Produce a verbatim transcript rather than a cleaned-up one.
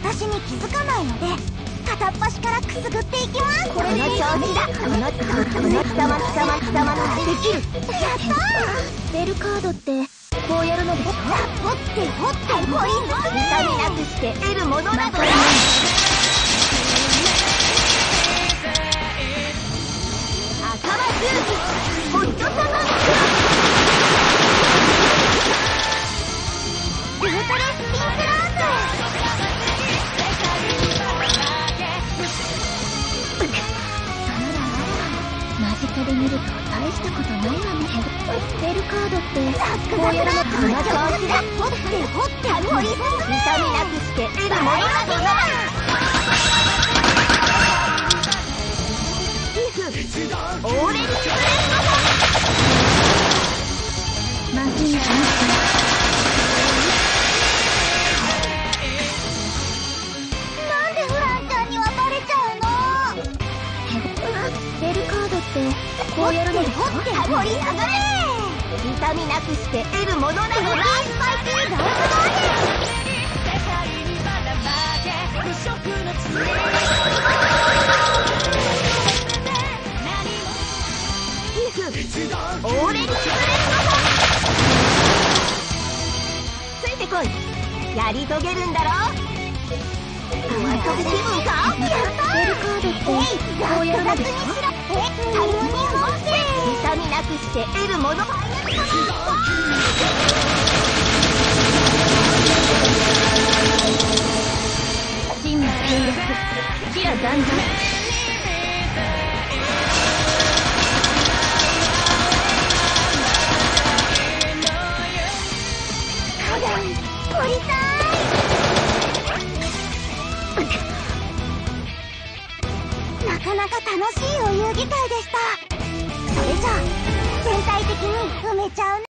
私に気づかないので片っ端からくすぐっていきます。この調子だ。このこの貴様貴様貴様のできる。やったー。ベルカードってこうやるのでしょ。掘って掘って掘り進め。痛みなくして得るものなどない。赤間十字ホットサマーウルトラスピンクラーズ。間近で見ると大したことないわね。ベルカードってこうやるの。この調子だ。掘って掘って掘り進め。痛みなくして得るものなどない。皮膚オーレリーブレスト。マギーさんなんでフランちゃんにはバレちゃうの。ベルカードってこうやるのでしょ。掘って掘り下がれ。痛みなくして得るものなどない。スパイキーダークバーオーレリーブレスト。ついてこい。やり遂げるんだろ。お遊び気分か。やったー。ベルカードってこうやるのでしょ。え、タイムに本線。痛みなくして得るもの。真の戦略キラ弾丸。掘りたい。なかなか楽しいお遊戯会でした。